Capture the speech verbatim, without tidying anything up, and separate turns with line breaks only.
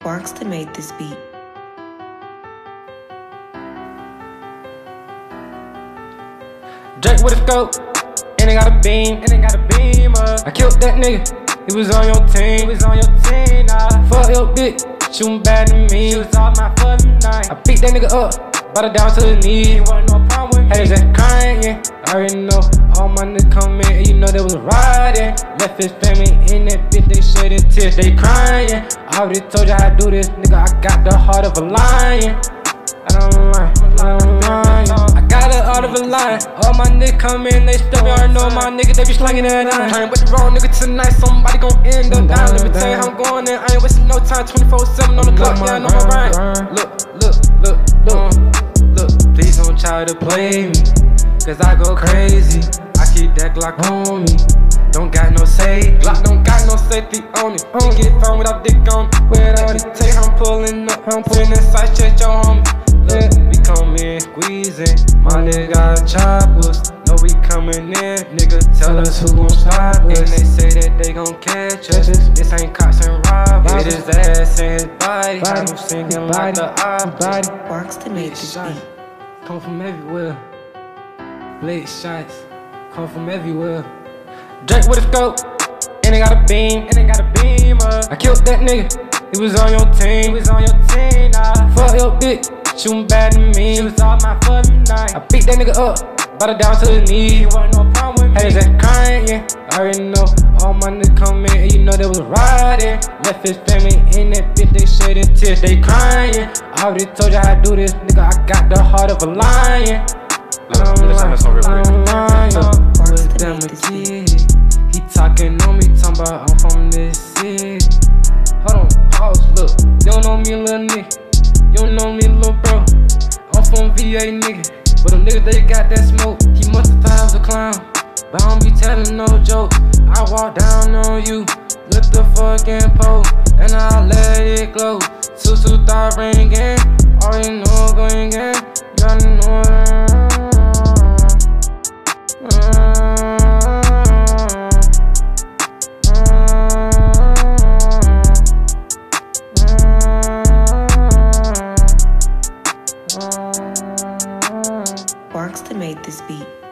Barkston made this beat.
Drake with a scope, and they got a beam, and they got a beam up. I killed that nigga, he was on your team, he was on your team, nah. Fuck your bitch, she was bad to me, she was all my fucking night. I beat that nigga up, brought her down to the knees, wasn't no problem with me. Haters just crying, yeah, I already know. All my niggas come in, and you know they was riding. Left his family in that bitch, they shedding tears, they crying. I already told you how to do this, nigga, I got the heart of a lion. I don't lie, I don't lie. I got the heart of a lion. All my niggas come in, they step. You already know my niggas, they be slanging that iron. Trying with the wrong nigga tonight, somebody gon' end up dying. Let me tell you how I'm going in, I ain't wasting no time. twenty-four seven on the clock, yeah, I know my rhyme. Look, look, look, look, look. Please don't try to play me, cause I go crazy. I keep that Glock on me. Don't got no say, Glock don't got no safety on it. You get found without dick on it. Without it, take I'm pulling up, I'm pulling inside, check your homie. Look, we come in squeezing, my nigga got choppers. Know we coming in, nigga tell us who gon' stop us. And they say that they gon' catch us. This ain't cops and robbers. Hit his ass and his body, got him singing like the opera.
Barkston made this beat.
Come from everywhere, blade shots come from everywhere. Drake with a scope, and they got a beam, and they got a beam up. I killed that nigga, he was on your team, he was on your team, nah. Fuck your bitch, she was bad to me, she was all my fucking night. I beat that nigga up, brought her down to the knees, wasn't no problem with me. Haters just crying, yeah, I already know. All my niggas come in, and you know they was riding. Left his family in that bitch, they shedding tears, they crying. I already told you how to do this, nigga, I got the heart of a lion. I don't lie, I don't lie. With them a kid, he talking on me, talking about I'm from this city. Hold on, pause, look. You don't know me, little nigga. You don't know me, little bro. I'm from V A, nigga. But them niggas, they got that smoke. He must have thought I was a clown, but I don't be telling no jokes. I walk down on you, lift the fucking pole, and I let it glow. Two two thought ringing, already know going again. You already know it.
Barkston made this beat.